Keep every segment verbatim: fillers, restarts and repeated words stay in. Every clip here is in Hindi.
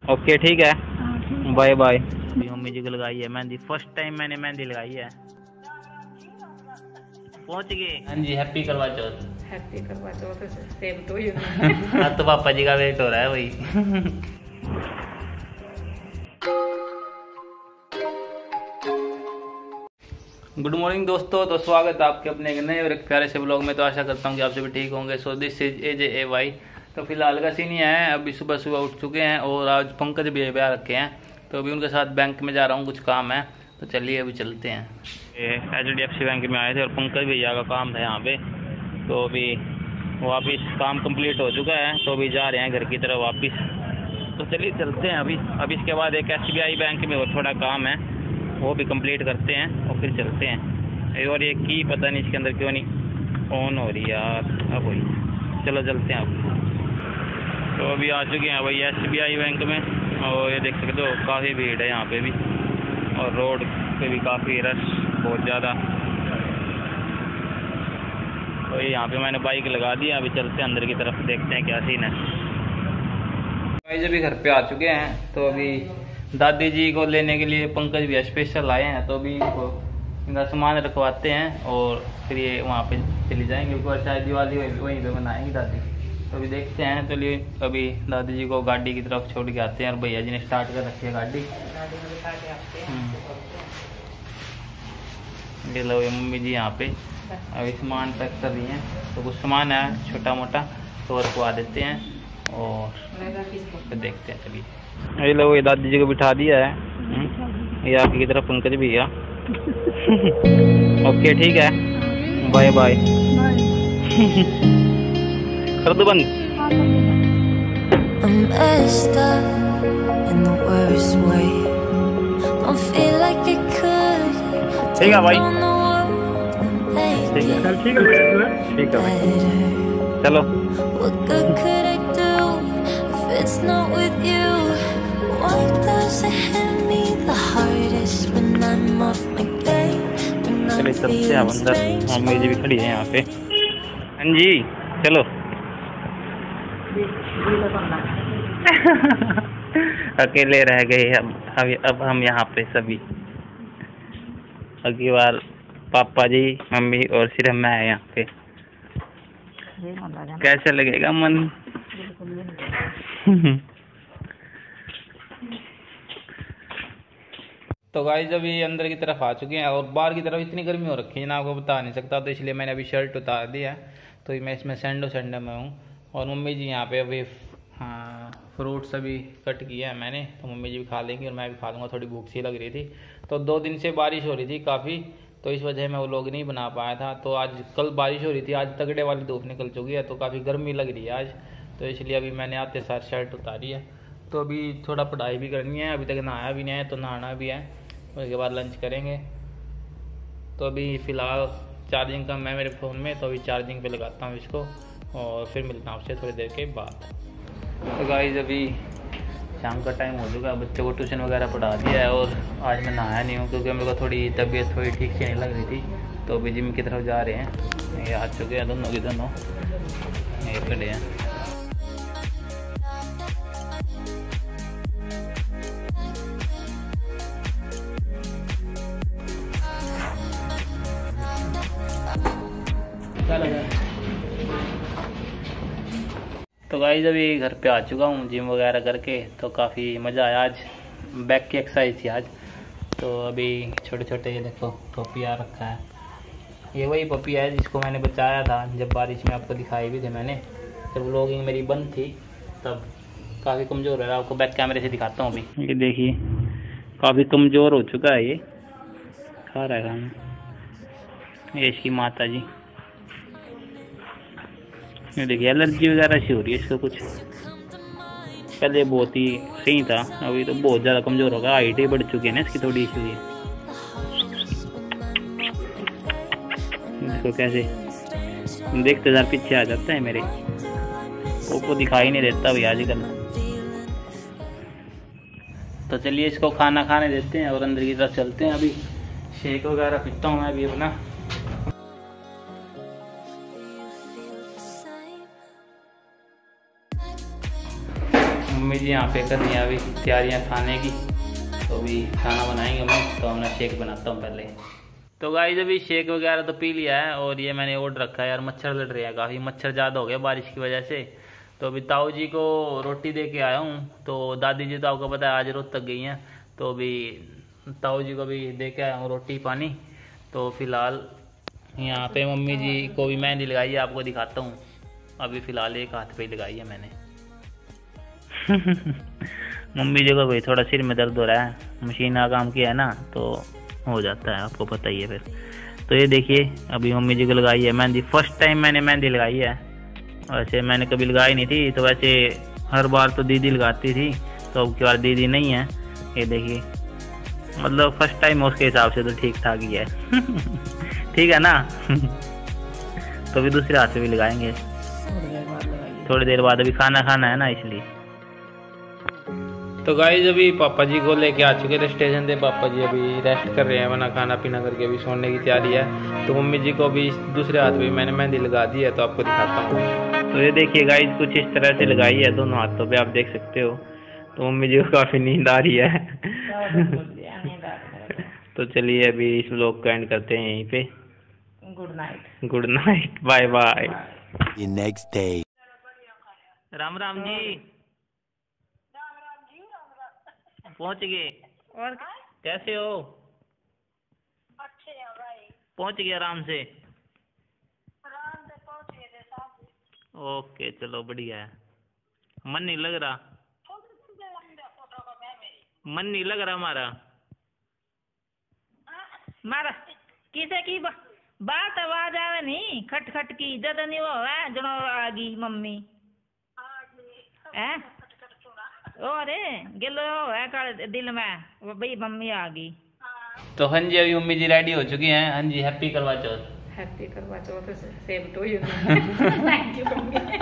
ओके ठीक है, बाय बाय। मम्मी जी को लगाई है मेहंदी, फर्स्ट टाइम मैंने मेहंदी लगाई है। पहुंच गए। हाँ जी, happy Karva Chauth. Happy Karva Chauth. Same to you. अब तो पापा जी का वेट हो रहा है वही। गुड मॉर्निंग दोस्तों, तो स्वागत है आपके अपने एक नए और एक प्यारे से ब्लॉग में। तो आशा करता हूँ कि आप सभी ठीक होंगे। So this is A J A Y. तो फिलहाल का सीन ये है, अभी सुबह सुबह उठ चुके हैं और आज पंकज भी ब्याह रखे हैं, तो अभी उनके साथ बैंक में जा रहा हूँ, कुछ काम है, तो चलिए अभी चलते हैं। H D F C bank में आए थे और पंकज भैया का काम था यहाँ पे, तो अभी वापिस काम कंप्लीट हो चुका है, तो अभी जा रहे हैं घर की तरफ वापिस। तो चलिए चलते हैं अभी। अब इसके बाद एक एस बी आई बैंक में और थोड़ा काम है, वो भी कंप्लीट करते हैं और फिर चलते हैं। और ये की पता नहीं इसके अंदर क्यों नहीं ऑन हो रही यार। अब वही चलो चलते हैं अब। तो अभी आ चुके हैं भाई एस बी आई बैंक में, और ये देख सकते हो काफ़ी भीड़ है यहाँ पे भी, और रोड पे भी काफ़ी रश, बहुत ज़्यादा। तो यहाँ पे मैंने बाइक लगा दी, अभी चलते हैं अंदर की तरफ, देखते हैं क्या सीन है। भाई जब भी घर पे आ चुके हैं, तो अभी दादी जी को लेने के लिए पंकज भी स्पेशल आए हैं, तो अभी इनको इनका सामान रखवाते हैं और फिर ये वहाँ पे चली जाएंगे, क्योंकि शायद दिवाली वहीं पे मनाएंगी दादी। तो अभी देखते हैं, तो लिए अभी दादी जी को गाड़ी की तरफ छोड़ के आते हैं, और भैया जी ने स्टार्ट कर रखी है गाड़ी। ये लो ये मम्मी जी यहाँ पे अभी सामान पैक कर रही हैं, तो कुछ सामान है छोटा मोटा, तो रखवा देते हैं और फिर देखते हैं। चलिए ये लो ये दादी जी को बिठा दिया है, ये आगे की तरफ पंकज भैया। ओके ठीक है, बाय बाय। कर दो बंद। ठीक है भाई, ठीक है ठीक है ठीक है भाई, चलो। चलिए चलते हैं अंदर, मम्मी जी भी खड़ी है यहाँ पे। हाँ जी चलो। अकेले रह गए अब अब अब हम यहाँ पे सभी। अगली बार पापा जी, मम्मी और सिर्फ मैं है यहाँ पे। कैसे लगेगा मन? तो गाइस अभी अंदर की तरफ आ चुके हैं, और बाहर की तरफ इतनी गर्मी हो रखी है ना, आपको बता नहीं सकता, तो इसलिए मैंने अभी शर्ट उतार दिया है। तो मैं इसमें सैंडो सैंडो में हूँ, और मम्मी जी यहाँ पे अभी हाँ फ्रूट्स अभी कट किया है मैंने, तो मम्मी जी भी खा लेंगी और मैं भी खा लूँगा। थोड़ी भूख सी लग रही थी, तो दो दिन से बारिश हो रही थी काफ़ी, तो इस वजह मैं वो लोग नहीं बना पाया था। तो आज कल बारिश हो रही थी, आज तगड़े वाली धूप निकल चुकी है, तो काफ़ी गर्मी लग रही है आज, तो इसलिए अभी मैंने आते साथ शर्ट उतारी है। तो अभी थोड़ा पढ़ाई भी करनी है, अभी तक नहाया भी नहीं है, तो नहाना भी है, उसके बाद लंच करेंगे। तो अभी फ़िलहाल चार्जिंग कम है मेरे फ़ोन में, तो अभी चार्जिंग पे लगाता हूँ इसको, और फिर मिलता हूँ आपसे थोड़ी देर के बाद। तो गाइस अभी शाम का टाइम हो चुका है, बच्चों को ट्यूशन वगैरह पढ़ा दिया है, और आज मैं नहाया नहीं हूँ क्योंकि मेरे को थोड़ी तबीयत थोड़ी ठीक से नहीं लग रही थी। तो अभी जिम की तरफ जा रहे हैं, ये आ चुके हैं दोनों के दोनों, ये खड़े हैं। तो गाइस अभी घर पे आ चुका हूँ जिम वगैरह करके, तो काफ़ी मज़ा आया। आज बैक की एक्सरसाइज थी आज। तो अभी छोटे छोटे ये देखो पपी आ रखा है, ये वही पपी है जिसको मैंने बचाया था जब बारिश में, आपको दिखाई भी थे मैंने, जब व्लॉगिंग मेरी बंद थी तब। काफ़ी कमज़ोर है, आपको बैक कैमरे से दिखाता हूँ। अभी ये देखिए काफ़ी कमज़ोर हो चुका है, ये खा रहा है खाना। ये इसकी माता जी, ये देखिए एलर्जी वगैरह सी हो रही है इसको कुछ। पहले बहुत ही सही था, अभी तो बहुत ज़्यादा कमज़ोर होगा, हाइट ही बढ़ चुकी है ना इसकी थोड़ी सी हुई। इसको कैसे देखते जरा पीछे आ जाता है मेरे, वो दिखाई नहीं देता भाई आजकल। तो चलिए इसको खाना खाने देते हैं और अंदर की तरफ चलते हैं। अभी शेक वगैरह पीता हूँ मैं अभी अपना। मम्मी जी यहाँ पे कर रही हैं अभी तैयारियाँ खाने की, तो अभी खाना बनाएंगे हम। तो मैं शेक बनाता हूँ पहले। तो गाइस अभी शेक वगैरह तो पी लिया है, और ये मैंने ओढ़ रखा है यार, मच्छर लड़ रहे हैं काफ़ी, मच्छर ज़्यादा हो गया बारिश की वजह से। तो अभी ताऊ जी को रोटी दे के आया हूँ, तो दादी जी तो आपको पता है आज रोहतक गई हैं, तो अभी ताऊ जी को भी दे के आया हूँ रोटी पानी। तो फिलहाल यहाँ पे मम्मी जी को भी मेहंदी लगाई है, आपको दिखाता हूँ। अभी फ़िलहाल एक हाथ पे लगाई है मैंने। मम्मी जी को भाई थोड़ा सिर में दर्द हो रहा है, मशीन का काम किया है ना, तो हो जाता है, आपको पता ही है फिर। तो ये देखिए अभी मम्मी जी को लगाई है मेहंदी, फर्स्ट टाइम मैंने मेहंदी लगाई है। वैसे मैंने कभी लगाई नहीं थी, तो वैसे हर बार तो दीदी लगाती थी, तो अब की बार दीदी नहीं है। ये देखिए मतलब फर्स्ट टाइम उसके हिसाब से तो ठीक ठाक ही है। ठीक है ना। तो अभी दूसरे हाथ से भी लगाएंगे थोड़ी देर बाद, अभी खाना खाना है ना इसलिए। तो गाइस अभी पापा जी को लेके आ चुके थे स्टेशन से, पापा जी अभी रेस्ट कर रहे हैं, वरना खाना पीना करके अभी सोने की तैयारी है। तो मम्मी जी को अभी दूसरे हाथ में मैंने मेहंदी लगा दी है, तो आपको दिखाता हूँ। तो ये देखिए गाइस कुछ इस तरह से लगाई है दोनों हाथों पे, आप देख सकते हो। तो मम्मी जी को काफ़ी नींद आ रही है। तो चलिए अभी इस व्लॉग का एंड करते हैं यहीं पे। Good night. Good night, bye bye. Next day. Ram Ram ji, पहुंच गए? और कैसे हो? अच्छे हैं भाई। पहुंच गए आराम से? आराम से पहुंच गए थे साहब। ओके चलो बढ़िया है। मन नहीं लग रहा? फोटो को मैं मेरी मन नहीं लग रहा हमारा? मारा किसे की बा, बात आवाज आवे नहीं, खट खट की ज्यादा नहीं वो है जनो आ गई मम्मी है। अरे गिलो है काले दिल में वो भाई मम्मी आ गई। तो हाँ जी अभी मम्मी जी रेडी हो चुकी हैं। हाँ जी happy Karva Chauth. Happy Karva Chauth, same to you. Thank you mummy.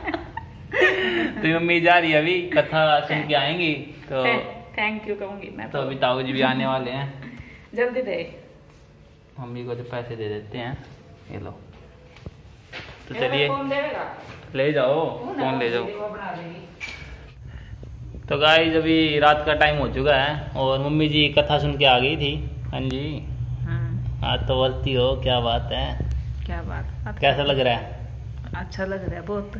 तो मम्मी जा रही है अभी, कथा सुन के आएंगी, तो थैंक यू कहूंगी मैं। तो अभी ताऊ जी भी आने वाले हैं, जल्दी दे। मम्मी को जो पैसे दे देते हैं, ये लो। तो चलिए ले जाओ, कौन ले जाओ। तो गाइस अभी रात का टाइम हो चुका है, और मम्मी जी कथा सुन के आ गई थी। हाँ जी आज तो बोलती हो, क्या बात है, क्या बात, कैसा लग रहा है? अच्छा लग रहा है बहुत।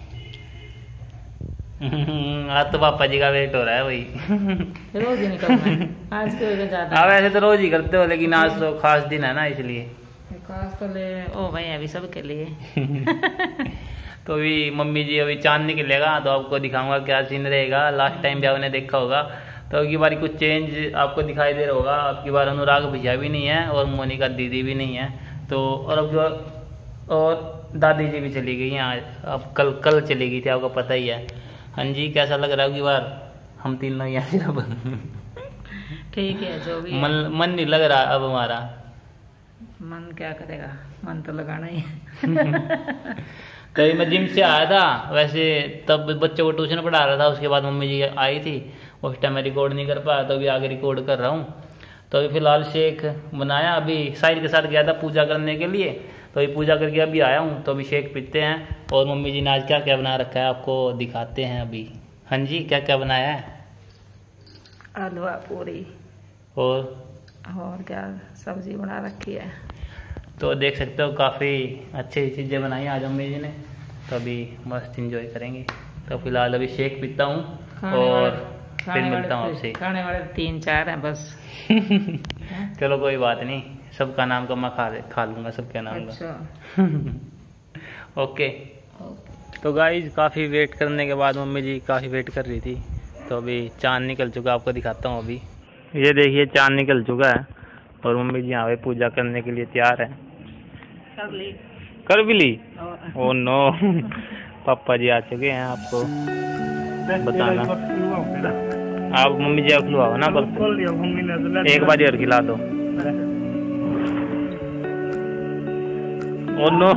आज तो पापा जी का वेट हो रहा है भाई। रोज ही निकलना आज के वजह ज्यादा। हाँ वैसे तो रोज ही करते हो, लेकिन आज तो खास दिन है ना इसलिए। खास तो ले ओ भाई अभी सबके लिए। तो अभी मम्मी जी अभी चांद निकलेगा, तो आपको दिखाऊंगा क्या सीन रहेगा। लास्ट टाइम भी आपने देखा होगा, तो अब की बार कुछ चेंज आपको दिखाई दे रहा होगा। अब की बार अनुराग भैया भी नहीं है, और मोनिका दीदी भी नहीं है। तो और अब और दादी जी भी चली गई हैं आज, अब कल कल चली गई थी, आपको पता ही है। हाँ जी कैसा लग रहा है? अब की बार हम तीनों ही हैं अब। ठीक है जो भी मन मन नहीं लग रहा अब हमारा। मन क्या करेगा, मन तो लगाना ही है। तो मैं जिम से आया था, वैसे तब बच्चों को ट्यूशन पढ़ा रहा था। उसके बाद मम्मी जी आई थी, उस टाइम मैं रिकॉर्ड नहीं कर पाया, तो अभी आगे रिकॉर्ड कर रहा हूँ। तो अभी फिलहाल शेक बनाया, अभी साहिल के साथ गया था पूजा करने के लिए, तो अभी पूजा करके अभी आया हूँ। तो अभी शेक पीते हैं, और मम्मी जी ने आज क्या क्या बना रखा है आपको दिखाते हैं अभी। हाँ जी क्या क्या बनाया है? हलवा पूरी और और क्या सब्जी बना रखी है। तो देख सकते हो काफ़ी अच्छी चीज़ें बनाई आज मम्मी जी ने, तो अभी मस्त इंजॉय करेंगे। तो फिलहाल अभी शेक पीता हूँ, और फिर मिलता हूँ आपसे। खाने वाले तीन चार हैं बस। चलो कोई बात नहीं, सबका नाम का मैं खा खा लूँगा सबके नाम अच्छा। का। ओके। तो गाइज काफ़ी वेट करने के बाद मम्मी जी काफ़ी वेट कर रही थी, तो अभी चाँद निकल चुका, आपको दिखाता हूँ। अभी ये देखिए चाँद निकल चुका है, और मम्मी जी यहाँ पे पूजा करने के लिए तैयार है। कर ली कर भी ली? Oh no. पापा जी आ चुके हैं, आपको बताना। आप मम्मी जी आप खुलवाओ ना, बस एक बार और खिला दो। Oh no.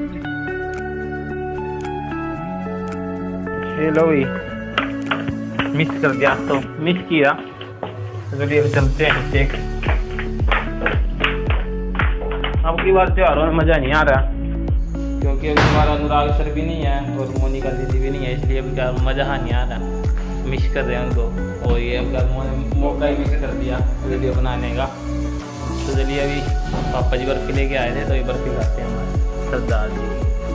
लो भाई मिस कर दिया तो मिस किया। तो चलिए अब चलते हैं देख। अब की बार त्योहारों में मज़ा नहीं आ रहा क्योंकि अभी हमारा अनुराग सर भी नहीं है और मोनिका दीदी भी नहीं है, इसलिए अभी क्या मज़ा नहीं आ रहा। मिस कर रहे हैं उनको और ये अब मौका ही मिस कर दिया वीडियो बनाने का। तो चलिए अभी पापा जी बर्फ़ी लेके आए थे तो ये बर्फ़ी खाते हैं हमारे सरदार जी।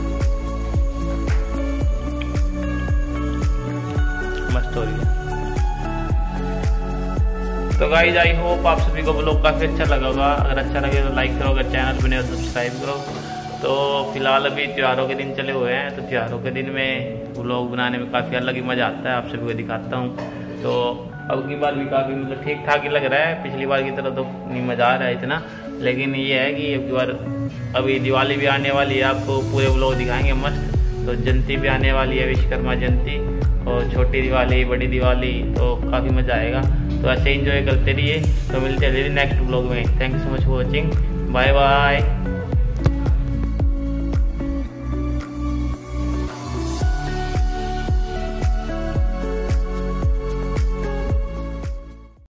मस्त हो रही है। तो गाइस आई होप आप सभी को ब्लॉग काफ़ी अच्छा लगा होगा। अगर अच्छा लगे तो लाइक करो, अगर चैनल बने तो सब्सक्राइब करो। तो फिलहाल अभी त्योहारों के दिन चले हुए हैं, तो त्योहारों के दिन में ब्लॉग बनाने में काफ़ी अलग ही मज़ा आता है, आप सभी को दिखाता हूँ। तो अब की बार भी काफ़ी मतलब ठीक ठाक ही लग रहा है, पिछली बार की तरह तो नहीं मज़ा आ रहा है इतना, लेकिन ये है कि अब की बार अभी दिवाली भी आने वाली है, आपको पूरे ब्लॉग दिखाएंगे मस्त। तो जयंती भी आने वाली है, विश्वकर्मा जयंती और छोटी दिवाली, बड़ी दिवाली, तो काफ़ी मज़ा आएगा। तो ऐसे एंजॉय करते रहिए। तो मिलते हैं नेक्स्ट ब्लॉग में। Thank you so much for watching. Bye bye.